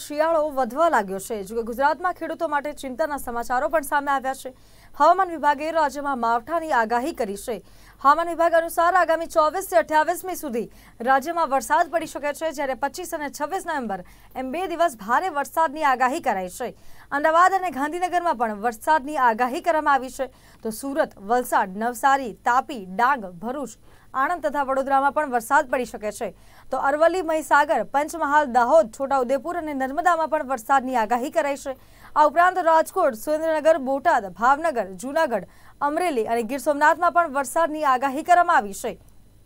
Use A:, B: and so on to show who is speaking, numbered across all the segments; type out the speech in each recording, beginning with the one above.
A: શિયાળો વધવા લાગ્યો છે। જો કે ગુજરાતમાં ખેડૂતો માટે ચિંતાના સમાચારો પણ સામે આવ્યા છે। હવામાન વિભાગે રાજ્યમાં માવઠાની આગાહી કરી છે। હવામાન વિભાગ અનુસાર આગામી 24 થી 28મી સુધી રાજ્યમાં વરસાદ પડી શકે છે, જ્યારે 25 અને 26 નવેમ્બર એમ 2 દિવસ ભારે વરસાદની આગાહી કરાઈ છે। અમદાવાદ અને ગાંધીનગરમાં પણ વરસાદની આગાહી કરવામાં આવી છે, તો સુરત, વલસાડ, નવસારી, તાપી, ડાંગ, ભરૂચ, आणंद तथा वडोदरामां पण वरसाद पड़ी शके छे। तो अरवली, महीसागर, पंचमहाल, दाहोद, छोटाउदेपुर और नर्मदामां पण वरसादनी आगाही कराई छे। आ उपरांत राजकोट, सुरेन्द्रनगर, बोटाद, भावनगर, जूनागढ़, अमरेली और गीर सोमनाथमां पण वरसादनी आगाही करवामां आवी छे।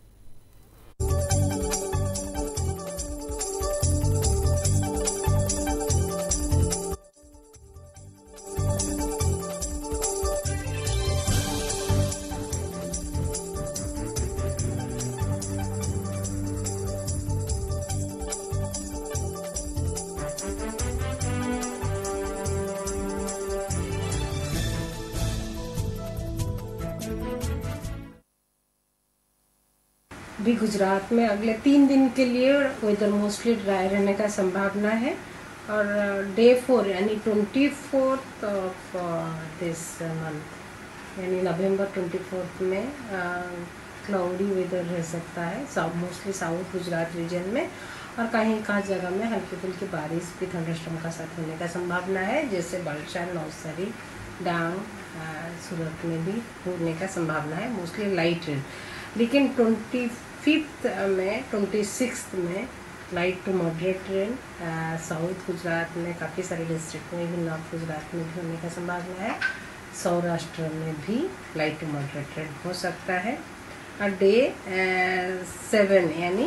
B: भी गुजरात में अगले 3 दिन के लिए वेदर मोस्टली ड्राई रहने का संभावना है और डे 4 यानी 24th ऑफ दिस मंथ यानी नवंबर 24 में क्लाउडी वेदर रह सकता है मोस्टली साउथ गुजरात रीजन में, और कहीं कहाँ जगह में हल्की फुल्की बारिश भी थंडरस्टॉर्म का साथ होने का संभावना है, जैसे बलसाड़, नवसारी, डांग, सूरत में भी होने का संभावना है, मोस्टली लाइट रेन। लेकिन 25th में 26th में light to moderate rain south Gujarat में काफ़ी सारे डिस्ट्रिक्ट में भी, नॉर्थ गुजरात में भी होने का संभावना है, सौराष्ट्र में भी लाइट टू मॉडरेट रेन हो सकता है। और डे 7 यानी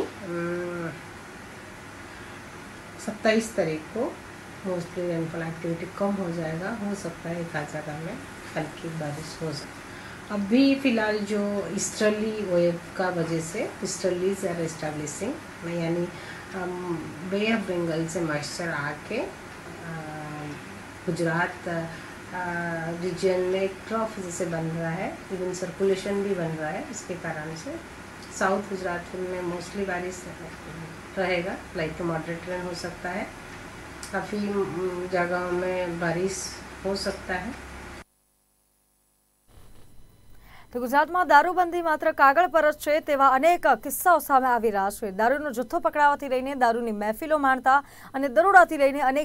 B: 27 तारीख को मोस्टली रेनफॉल एक्टिविटी कम हो जाएगा, हो सकता है एक आध जगह में हल्की बारिश हो सकती है। अभी फ़िलहाल जो ईस्टर्ली वेव का वजह से ईस्टर्लीज आर एस्टैब्लिशिंग, यानी बे ऑफ बंगाल से मॉइस्चर आके गुजरात रीजन में ट्रफ जैसे बन रहा है, इवन सर्कुलेशन भी बन रहा है, इसके कारण से साउथ गुजरात में मोस्टली बारिश रहेगा, लाइट टू मॉडरेट रेन हो सकता है, काफ़ी जगहों में बारिश हो सकता है।
A: तो गुजरात में दारूबंदी मात्र कागळ पर ज छे तेवा अनेक किस्साओ सामे आवी रह्या छे। दारूनो जथ्थो पकड़ावाथी लईने दारूनी महफिलो माणता अने दरोडाथी लईने अनेक